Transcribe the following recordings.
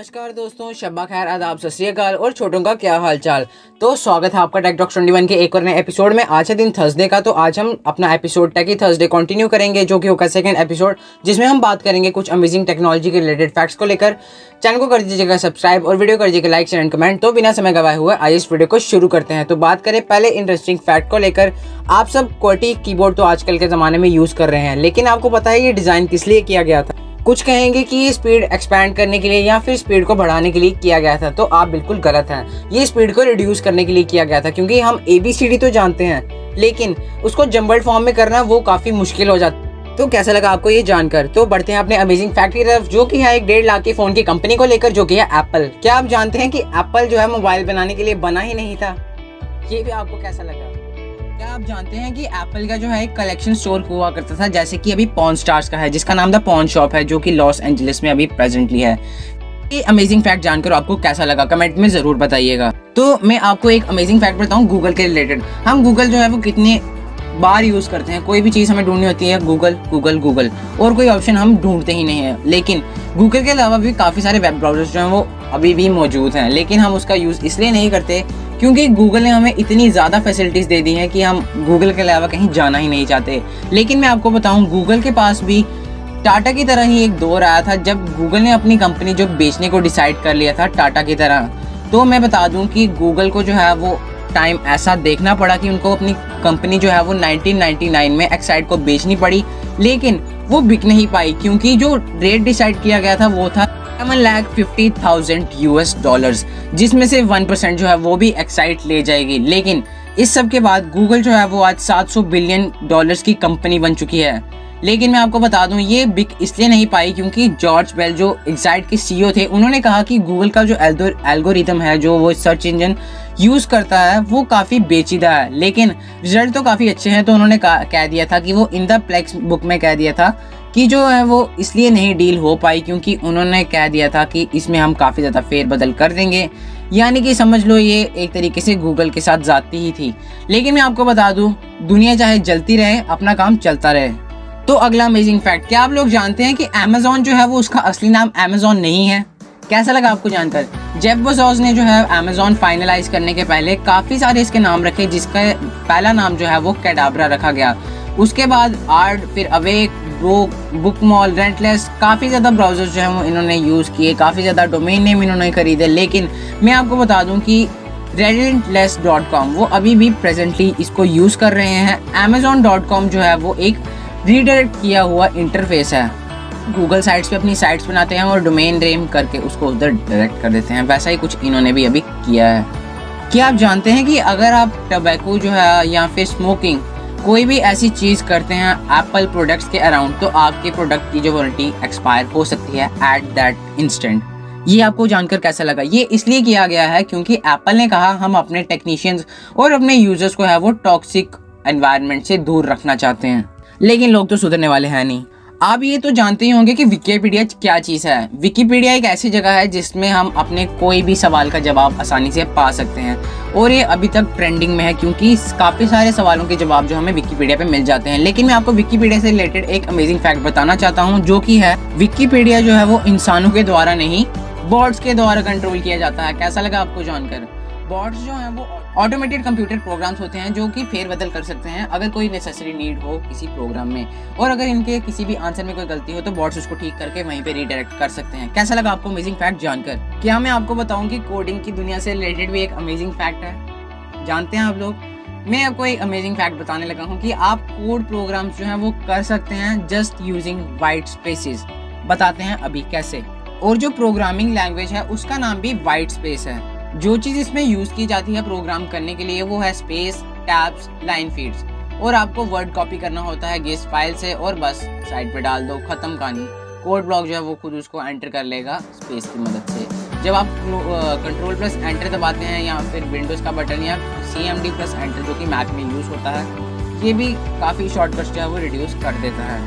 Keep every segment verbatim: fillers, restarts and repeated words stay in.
नमस्कार दोस्तों, शब्बा खैर, आदाब, सत श्री अकाल और छोटों का क्या हाल चाल। तो स्वागत है आपका टेक टॉक्स इक्कीस के एक और नए एपिसोड में। आज है दिन थर्सडे का, तो आज हम अपना एपिसोड टेकी थर्सडे कंटिन्यू करेंगे, जो कि होगा सेकंड एपिसोड, जिसमें हम बात करेंगे कुछ अमेजिंग टेक्नोलॉजी के रिलेटेड फैक्ट्स को लेकर। चैनल को कर दीजिएगा सब्सक्राइब और वीडियो कर दीजिएगा लाइक शेयर एंड कमेंट। तो बिना समय गवाए हुए आइए इस वीडियो को शुरू करते हैं। तो बात करें पहले इंटरेस्टिंग फैक्ट को लेकर। आप सब क्वार्टी कीबोर्ड तो आजकल के ज़माने में यूज़ कर रहे हैं, लेकिन आपको पता है ये डिज़ाइन किस लिए किया गया था? कुछ कहेंगे कि ये स्पीड एक्सपैंड करने के लिए या फिर स्पीड को बढ़ाने के लिए किया गया था, तो आप बिल्कुल गलत हैं। ये स्पीड को रिड्यूस करने के लिए किया गया था, क्योंकि हम ए बी सी डी तो जानते हैं, लेकिन उसको जम्बल्ड फॉर्म में करना वो काफ़ी मुश्किल हो जाता। तो कैसा लगा आपको ये जानकर? तो बढ़ते हैं अपने अमेजिंग फैक्ट की तरफ, जो कि है एक डेढ़ लाख के फ़ोन की कंपनी को लेकर, जो कि है एप्पल। क्या आप जानते हैं कि एप्पल जो है मोबाइल बनाने के लिए बना ही नहीं था? ये भी आपको कैसा लगा? क्या आप जानते हैं कि एप्पल का जो है एक कलेक्शन स्टोर हुआ करता था, जैसे कि अभी पॉन स्टार्स का है, जिसका नाम द पॉन शॉप है, जो कि लॉस एंजलिस में अभी प्रेजेंटली है। ये अमेजिंग फैक्ट जानकर आपको कैसा लगा कमेंट में ज़रूर बताइएगा। तो मैं आपको एक अमेजिंग फैक्ट बताऊं गूगल के रिलेटेड। हम गूगल जो है वो कितने बार यूज़ करते हैं, कोई भी चीज़ हमें ढूंढनी होती है गूगल गूगल गूगल, और कोई ऑप्शन हम ढूंढते ही नहीं है। लेकिन गूगल के अलावा भी काफ़ी सारे वेब ब्राउज़र्स जो हैं वो अभी भी मौजूद हैं, लेकिन हम उसका यूज़ इसलिए नहीं करते क्योंकि गूगल ने हमें इतनी ज़्यादा फैसिलिटीज़ दे दी हैं कि हम गूगल के अलावा कहीं जाना ही नहीं चाहते। लेकिन मैं आपको बताऊं, गूगल के पास भी टाटा की तरह ही एक दौर आया था, जब गूगल ने अपनी कंपनी जो बेचने को डिसाइड कर लिया था टाटा की तरह। तो मैं बता दूं कि गूगल को जो है वो टाइम ऐसा देखना पड़ा कि उनको अपनी कंपनी जो है वो नाइनटीन नाइंटी नाइन में एक्साइड को बेचनी पड़ी, लेकिन वो बिक नहीं पाई, क्योंकि जो रेट डिसाइड किया गया था वो था seven lakh fifty thousand US dollars, जिसमें से वन परसेंट जो है वो भी एक्साइड ले जाएगी। लेकिन इस सब के बाद गूगल जो है वो आज सात सौ बिलियन डॉलर्स की कंपनी बन चुकी है। लेकिन मैं आपको बता दूं, ये बिक इसलिए नहीं पाई क्योंकि जॉर्ज बेल जो एक्साइड के सीईओ थे, उन्होंने कहा कि गूगल का जो एल्गोरिथम है, जो वो सर्च इंजन यूज़ करता है, वो काफ़ी पेचीदा है, लेकिन रिजल्ट तो काफ़ी अच्छे हैं। तो उन्होंने कह दिया था कि वो इन द प्लेक्स बुक में कह दिया था कि जो है वो इसलिए नहीं डील हो पाई क्योंकि उन्होंने कह दिया था कि इसमें हम काफ़ी ज़्यादा फेरबदल कर देंगे। यानी कि समझ लो ये एक तरीके से गूगल के साथ जाती ही थी। लेकिन मैं आपको बता दूं, दुनिया चाहे जलती रहे, अपना काम चलता रहे। तो अगला अमेजिंग फैक्ट, क्या आप लोग जानते हैं कि अमेज़ॉन जो है वो उसका असली नाम अमेज़ॉन नहीं है? कैसा लगा आपको जानकर? जेफ बेज़ोस ने जो है अमेज़ॉन फाइनलाइज करने के पहले काफ़ी सारे इसके नाम रखे, जिसका पहला नाम जो है वो कैडाब्रा रखा गया। उसके बाद आर्ट, फिर अवेक, ब्रोक, बुकमॉल, रेंटलेस, काफ़ी ज़्यादा ब्राउज़र्स जो हैं वो इन्होंने यूज़ किए, काफ़ी ज़्यादा डोमेन नेम इन्होंने खरीदे। लेकिन मैं आपको बता दूं कि रेंटलेस डॉट कॉम वो अभी भी प्रेजेंटली इसको यूज़ कर रहे हैं। अमेज़ॉन डॉट कॉम जो है वो एक रीडायरेक्ट किया हुआ इंटरफेस है। गूगल साइट्स पे अपनी साइट्स बनाते हैं और डोमेन नेम करके उसको उधर डायरेक्ट कर देते हैं, वैसा ही कुछ इन्होंने भी अभी किया है। क्या आप जानते हैं कि अगर आप टबैको जो है या फिर स्मोकिंग कोई भी ऐसी चीज़ करते हैं एप्पल प्रोडक्ट्स के अराउंड, तो आपके प्रोडक्ट की जो वारंटी एक्सपायर हो सकती है एट दैट इंस्टेंट। ये आपको जानकर कैसा लगा? ये इसलिए किया गया है क्योंकि एप्पल ने कहा हम अपने टेक्नीशियंस और अपने यूजर्स को है वो टॉक्सिक एनवायरनमेंट से दूर रखना चाहते हैं। लेकिन लोग तो सुधरने वाले हैं नहीं। आप ये तो जानते ही होंगे कि विकिपीडिया क्या चीज़ है। विकिपीडिया एक ऐसी जगह है जिसमें हम अपने कोई भी सवाल का जवाब आसानी से पा सकते हैं, और ये अभी तक ट्रेंडिंग में है क्योंकि काफ़ी सारे सवालों के जवाब जो हमें विकिपीडिया पे मिल जाते हैं। लेकिन मैं आपको विकिपीडिया से रिलेटेड एक अमेजिंग फैक्ट बताना चाहता हूँ, जो कि है विकिपीडिया जो है वो इंसानों के द्वारा नहीं, बॉट्स के द्वारा कंट्रोल किया जाता है। कैसा लगा आपको जानकर? बॉट्स जो हैं वो ऑटोमेटेड कंप्यूटर प्रोग्राम्स होते हैं जो कि फेरबदल कर सकते हैं अगर कोई नेसेसरी नीड हो किसी प्रोग्राम में, और अगर इनके किसी भी आंसर में कोई गलती हो तो बॉट्स उसको ठीक करके वहीं पे रीडायरेक्ट कर सकते हैं। कैसा लगा आपको अमेजिंग फैक्ट जानकर? क्या मैं आपको बताऊं कि कोडिंग की दुनिया से रिलेटेड भी एक अमेजिंग फैक्ट है? जानते हैं आप लोग? मैं आपको एक अमेजिंग फैक्ट बताने लगा हूँ कि आप कोड प्रोग्राम्स जो हैं वो कर सकते हैं जस्ट यूजिंग वाइट स्पेसेस। बताते हैं अभी कैसे। और जो प्रोग्रामिंग लैंग्वेज है उसका नाम भी वाइट स्पेस है। जो चीज़ इसमें यूज़ की जाती है प्रोग्राम करने के लिए वो है स्पेस, टैब्स, लाइन फीड्स, और आपको वर्ड कॉपी करना होता है गेस्ट फाइल से और बस साइड पे डाल दो, ख़त्म कहानी। कोड ब्लॉक जो है वो खुद उसको एंटर कर लेगा स्पेस की मदद से। जब आप कंट्रोल प्लस एंटर दबाते हैं या फिर विंडोज़ का बटन या C M D plus enter जो कि मैक में यूज़ होता है, ये भी काफ़ी शॉर्टकट्स जो है वो रिड्यूस कर देता है।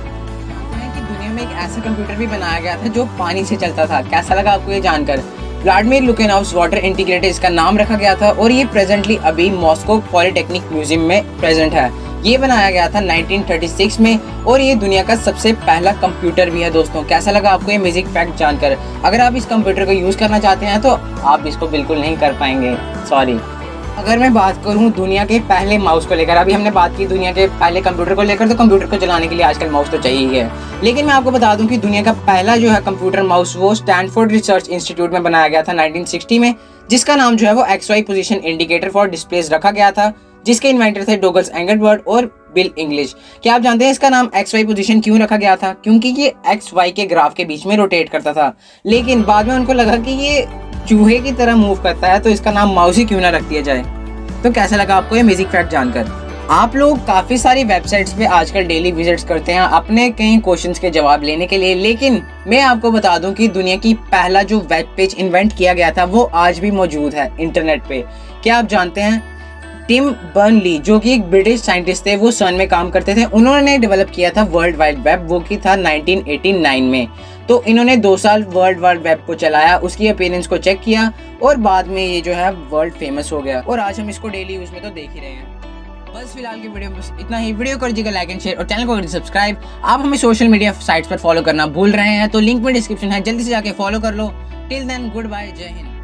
कि दुनिया में एक ऐसा कंप्यूटर भी बनाया गया था जो पानी से चलता था। कैसा लगा आपको ये जानकर? व्लादिमीर लुकिनोव्स वाटर इंटीग्रेटेड इसका नाम रखा गया था, और ये प्रेजेंटली अभी मॉस्को पॉलिटेक्निक म्यूजियम में प्रेजेंट है। ये बनाया गया था नाइनटीन थर्टी सिक्स में और ये दुनिया का सबसे पहला कंप्यूटर भी है दोस्तों। कैसा लगा आपको ये म्यूजिक फैक्ट जानकर? अगर आप इस कंप्यूटर को यूज़ करना चाहते हैं तो आप इसको बिल्कुल नहीं कर पाएंगे, सॉरी। अगर मैं बात करूं दुनिया के पहले माउस को लेकर, अभी हमने बात की दुनिया के पहले कंप्यूटर को लेकर, तो कंप्यूटर को चलाने के लिए आजकल माउस तो चाहिए ही है। लेकिन मैं आपको बता दूं कि दुनिया का पहला जो है कंप्यूटर माउस वो स्टैनफोर्ड रिसर्च इंस्टीट्यूट में बनाया गया था नाइनटीन सिक्सटी में, जिसका नाम जो है वो X Y position indicator for displays रखा गया था, जिसके इन्वेंटर थे डोगल्स एंगरबर्ट और बिल इंग्लिश। क्या आप जानते हैं इसका नाम एक्स वाई पोजीशन क्यों रखा गया था? क्योंकि ये एक्स वाई के ग्राफ के बीच में रोटेट करता था, लेकिन बाद में उनको लगा कि ये चूहे की तरह मूव करता है तो इसका नाम माउस ही क्यों ना रख दिया जाए। तो कैसा लगा आपको ये म्यूजिक फैक्ट जानकर? आप लोग काफ़ी सारी वेबसाइट्स पे आजकल डेली विजिट्स करते हैं अपने कई क्वेश्चंस के जवाब लेने के लिए, लेकिन मैं आपको बता दूं कि दुनिया की पहला जो वेब पेज इन्वेंट किया गया था वो आज भी मौजूद है इंटरनेट पे। क्या आप जानते हैं टिम बर्नली जो कि एक ब्रिटिश साइंटिस्ट थे, वो सन में काम करते थे, उन्होंने डेवलप किया था वर्ल्ड वाइड वेब, वो की था नाइनटीन एटी नाइन में। तो इन्होंने दो साल वर्ल्ड वाइड वेब को चलाया, उसकी अपीयरेंस को चेक किया और बाद में ये जो है वर्ल्ड फेमस हो गया और आज हम इसको डेली यूज में तो देख ही रहे हैं। बस फिलहाल की वीडियो बस इतना ही। वीडियो कर दीजिएगा लाइक एंड शेयर और चैनल को करिए सब्सक्राइब। आप हमें सोशल मीडिया साइट्स पर फॉलो करना भूल रहे हैं तो लिंक में डिस्क्रिप्शन है, जल्दी से जाके फॉलो कर लो। टिल देन गुड बाय, जय हिंद।